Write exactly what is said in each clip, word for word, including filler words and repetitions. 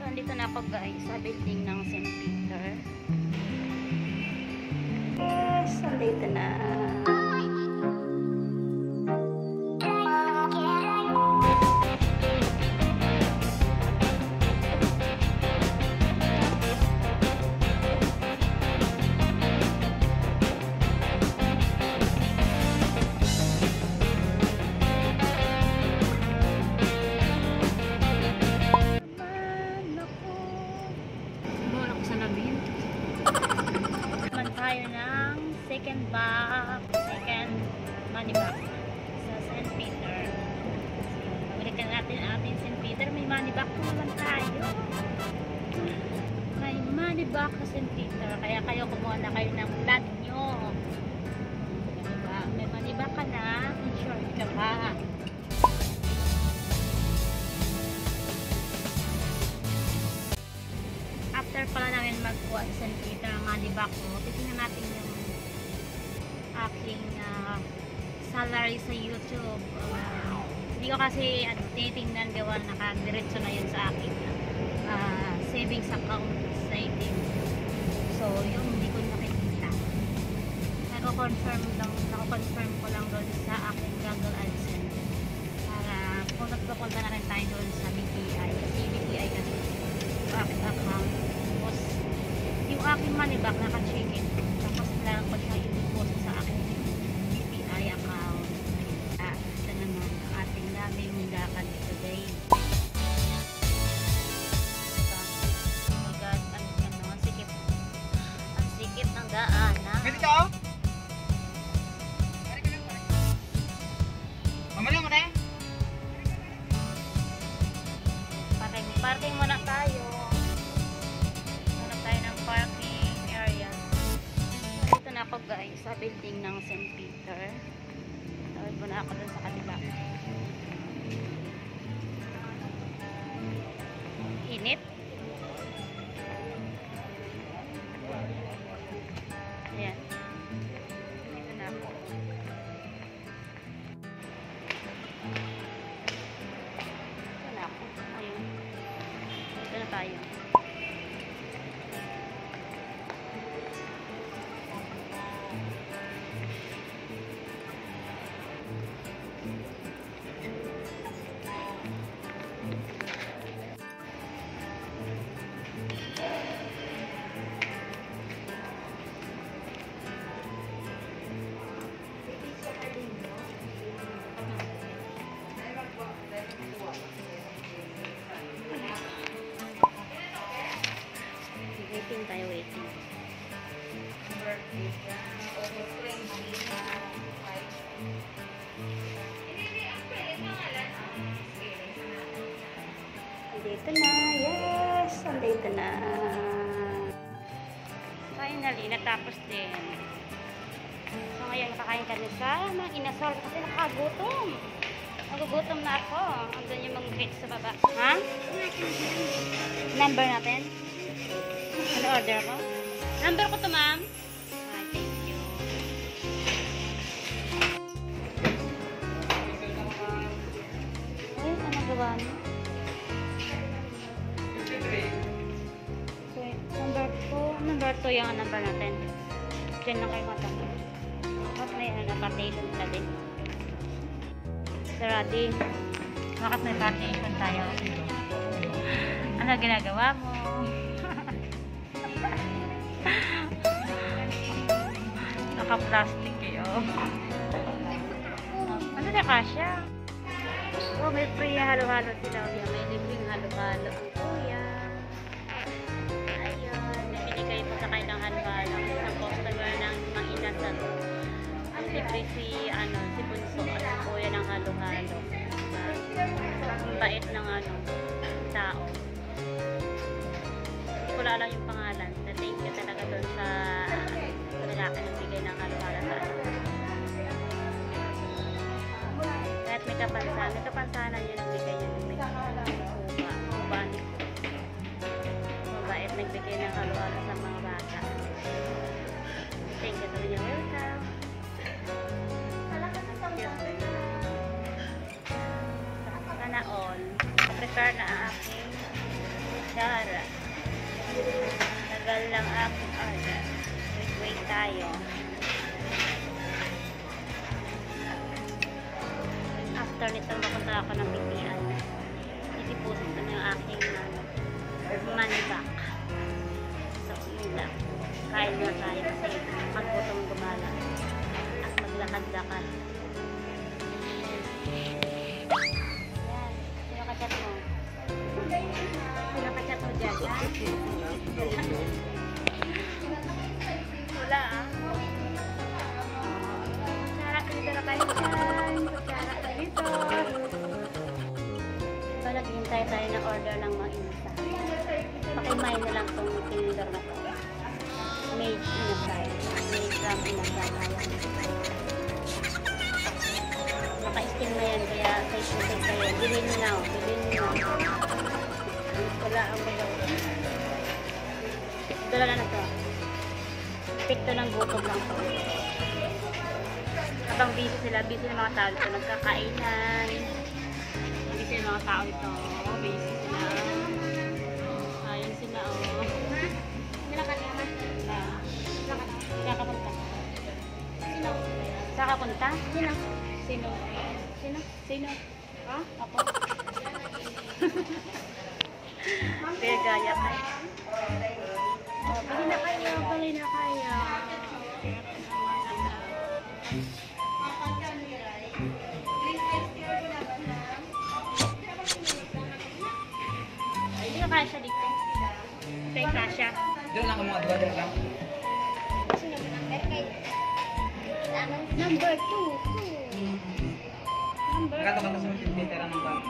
nandito na ako guys sa building ng Saint Peter. Yes, nandito na. Tayo ng second bag, second money bag sa Saint Peter. So, balikan natin ang ating Saint Peter. May money bag po naman tayo. May money bag sa Saint Peter. Kaya kayo kumuha na kayo ng plan nyo. Diba? May money bag ka na, insured ka pa. After pala namin magkuha sa Saint Peter ang money bag ko, titignan natin yung aking uh, salary sa YouTube. Uh, hindi ko kasi ano, tinitingnan gawa nakadiretso na yun sa aking uh, savings account sa A T M. So, yung hindi ko nakikita. Nako-confirm lang, nako-confirm ko lang doon sa aking Google AdSense. Para kung nagpapunta na rin tayo doon sa B P I. Kasi B P I kasi yung aking account. Yung aking money back naka-check-in. Tapos lang ko siya i-deposit sa aking B P I account. Ah, ito naman ang ating daming mundakan dito guys. Diba? Oh my god, ang, ano, ang sikip. Ang sikip ng daan, ha? Pwede ka, oh? Pwede ka lang, pwede. Mamali mo na eh. Parking, parking muna tayo. Parking area. Dito na ako guys sa building ng Saint Peter. Tawid mo na ako dun sa kanila. Init. Ayan. Dito na ako. Dito na ako. Ayun. Dito na tayo. Waiting tayo, waiting. Andito na, yes! Andito na. Finally, natapos din. So ngayon, nakakain kami sa mga inasal kasi nakagutom. Nagugutom na ako. Andun yung mga grades sa baba. Ha? Number natin? Ano order ko? Number ko to, ma'am. Ah, thank you. Ay, ano gawa niyo? Okay, number two. Number two yung number natin. Diyan lang kayo matanggal. Bakit may ano, partition ka din? Sir Adi, bakit may partition tayo? Ano ginagawa mo? Naka-plastic eh, oh. Ano na kasya? Oh, may free halo-halo sila. May libreng halo-halo ang kuya. Ayun, nabinigay po sa kailang halo-halo. Isang customer ng mga inasal. Ang libre si, ano, si Bunso at si kuya ng halo-halo. Ang bait ng, ano, tao. Hindi ko lang yung pangalan. Na thank you talaga doon sa lalaki ng bigay ng halo-halo sa ano. Kahit may kapansanan, may kapansanan yun ang bigay yun. May kuba, kuba ni mabait nagbigay ng halo-halo sa mga bata. Thank you to you. Welcome. Sana all. Prepare na ang aking Tara. Tagal lang aking order. Wait, wait tayo. After nito, mapunta ako ng B P I. Itiposit ko na yung aking uh, money back. So, yun lang. Kain na tayo kasi maggutom gumala. At maglakad-lakad. Yan. Sino ka-chat mo? Sino ka-chat mo dyan? Wala ah. Sarap dito na kayo dyan. Sarap na dito. So, naghihintay tayo na order ng mga inasa. Pakimay na lang itong tinidor na to. Made inasay. Made from inasay. Naka-steam na yan. Kaya face-to-face kayo. Bilhin nyo na. Bilhin nyo na. Wala ang bagaw. Dala na na to. Pikto ng gutom lang to. Habang busy sila, busy ng mga tao dito, nagkakainan. Busy ng mga tao dito, busy sila. Ayun sila, oh. Kakapunta. Sino? Kakapunta? Sino? Sino? Sino? Sino? Ha? Ako? Pero gaya kayo. Oh, bili na kayo, bili na kayo. Hindi ka kaya siya dito. Kaya kasya. Doon lang ang mga dua doon lang. Number two. Number Nagkatapat sa mga silbitera ng bag.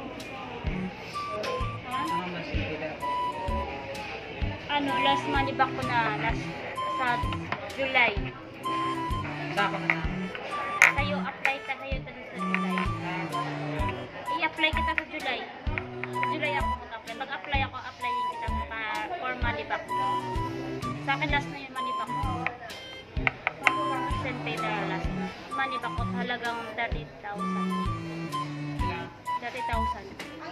Ha? Ang mga silbitera ko. Ano, last money back ko na. Last, sa July. Saka na na. Sa'yo, apply ka sa'yo sa July. I-apply kita sa July. Sa July ako mag-apply. Mag-apply ako, applyin kita pa for money back. Sa akin last na yung money back ko. Send pay na last. Money back ko halagang thirty thousand. thirty thousand.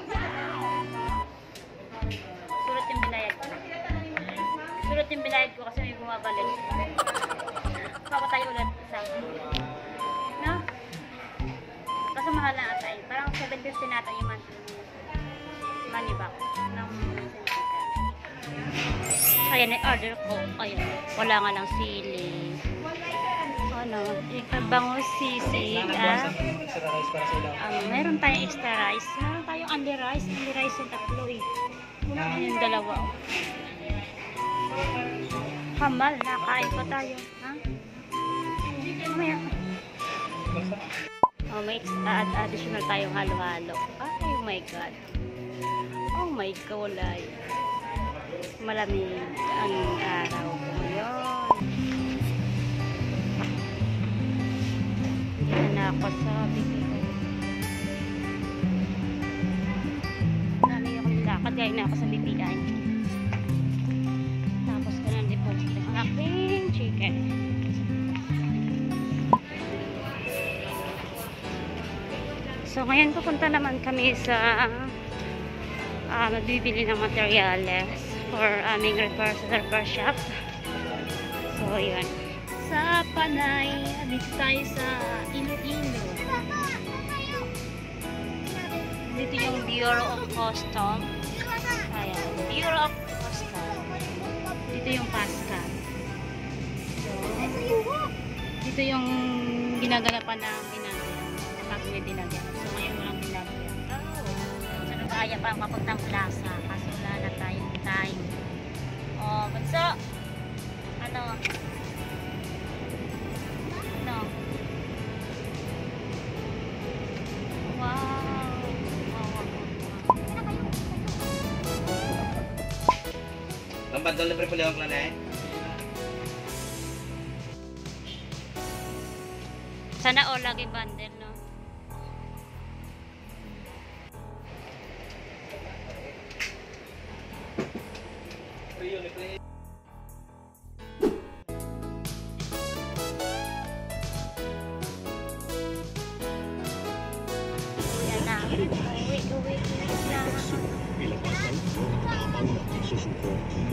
Sulit yung binayad ko. Sulit yung binayad ko kasi may bumabalik. Papatay ulit isa. No? Kasi mahal na atay. Parang seven fifty natin yung monthly money back ng ayan, i-order ko. Ayan. Wala nga lang sili. Ano? Ikabango sisig. Ah. Extra rice para sa ilaw. Um, meron tayong extra rice. Meron tayong only rice. Only rice yung tatlo eh. Yung dalawa. Kamal, nakain pa tayo. Ha? Mamaya. Oh, may extra, add additional tayong halo-halo. Ay, oh my God. Oh my God. Malamig ang araw ko ngayon. Hindi na ako sa bibig. Dami akong lakad. Gaya na ako sa bibigan. Tapos ko na deposit ang aking chicken. So ngayon pupunta naman kami sa uh, magbibili ng materyales for aming repair sa repair shop. So yun. Sa Panay, dito tayo sa Iloilo. Dito yung Bureau of Custom. Ayan, Bureau of Custom. Dito yung Pasca. So, dito yung ginaganapan ng binagyan. Kapag may binagyan. So ngayon walang binagyan. Oh. So nagkaya pa mapuntang plaza. Kaso wala na tayong time. Oh, banso. Ano? Ano? Wow. Wow. Lambat daw libre pala ang plan eh. Sana all lagi bundle, no? Yan na. Uwi, uwi, uwi na. nagsusuko.